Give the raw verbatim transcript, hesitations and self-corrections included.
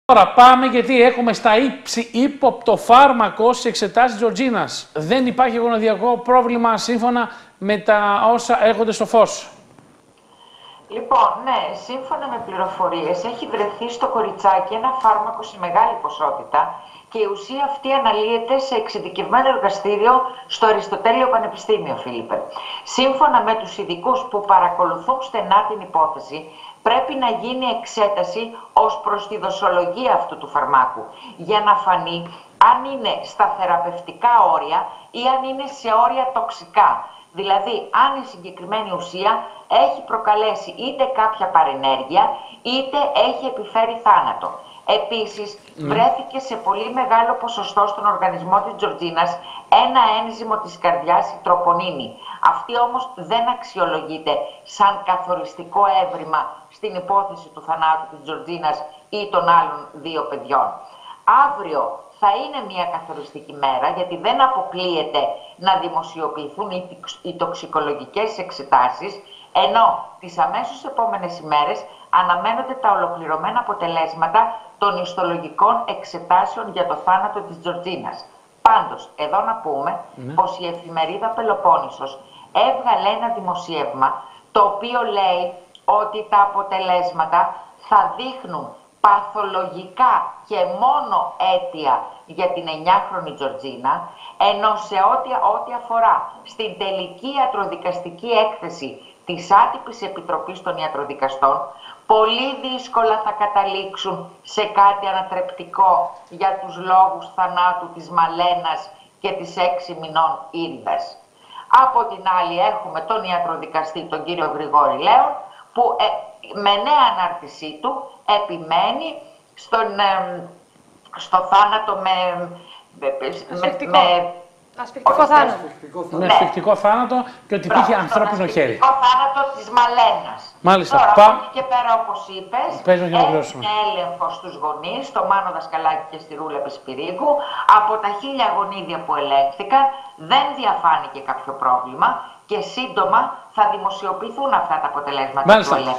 Τώρα πάμε γιατί έχουμε στα ύψη ύποπτο φάρμακο στις εξετάσεις Τζορτζίνας. Δεν υπάρχει γονιδιακό πρόβλημα σύμφωνα με τα όσα έρχονται στο φως. Λοιπόν, ναι, σύμφωνα με πληροφορίες έχει βρεθεί στο κοριτσάκι ένα φάρμακο σε μεγάλη ποσότητα και η ουσία αυτή αναλύεται σε εξειδικευμένο εργαστήριο στο Αριστοτέλειο Πανεπιστήμιο, Φίλιππε. Σύμφωνα με τους ειδικούς που παρακολουθούν στενά την υπόθεση, πρέπει να γίνει εξέταση ως προς τη δοσολογία αυτού του φαρμάκου για να φανεί αν είναι στα θεραπευτικά όρια ή αν είναι σε όρια τοξικά. Δηλαδή, αν η συγκεκριμένη ουσία έχει προκαλέσει είτε κάποια παρενέργεια, είτε έχει επιφέρει θάνατο. Επίσης, mm. βρέθηκε σε πολύ μεγάλο ποσοστό στον οργανισμό της Τζορτζίνας ένα ένζυμο της καρδιάς, η τροπονίνη. Αυτή όμως δεν αξιολογείται σαν καθοριστικό έβριμα στην υπόθεση του θανάτου της Τζορτζίνας ή των άλλων δύο παιδιών. Αύριο θα είναι μια καθοριστική μέρα, γιατί δεν αποκλείεται να δημοσιοποιηθούν οι τοξικολογικές εξετάσεις, ενώ τις αμέσως επόμενες ημέρες αναμένονται τα ολοκληρωμένα αποτελέσματα των ιστολογικών εξετάσεων για το θάνατο της Τζορτζίνας. Πάντως, εδώ να πούμε mm. πως η εφημερίδα Πελοπόννησος έβγαλε ένα δημοσίευμα το οποίο λέει ότι τα αποτελέσματα θα δείχνουν παθολογικά και μόνο αίτια για την εννιάχρονη Τζορτζίνα, ενώ σε ό,τι, ό,τι αφορά στην τελική ιατροδικαστική έκθεση της άτυπης επιτροπής των ιατροδικαστών, πολύ δύσκολα θα καταλήξουν σε κάτι ανατρεπτικό για τους λόγους θανάτου της Μαλένας και της έξι μηνών Ήριδας. Από την άλλη έχουμε τον ιατροδικαστή, τον κύριο Γρηγόρη Λέων, που ε, με νέα ανάρτησή του επιμένει στον, ε, στο θάνατο με... Ασφυκτικό. με Ασφυκτικό θάνατο. Με ασφυκτικό θάνατο και ότι υπήρχε ανθρώπινο χέρι. Ασφυκτικό θάνατο της Μαλένας. Μάλιστα. Τώρα, Πα... από εκεί και πέρα, όπως είπες, έγινε έλεγχο στους γονείς, στο Μάνο Δασκαλάκη και στη Ρούλα Πισπυρίγκου. Από τα χίλια γονίδια που ελέγχθηκαν δεν διαφάνηκε κάποιο πρόβλημα και σύντομα θα δημοσιοποιηθούν αυτά τα αποτελέσματα του ελέγχου.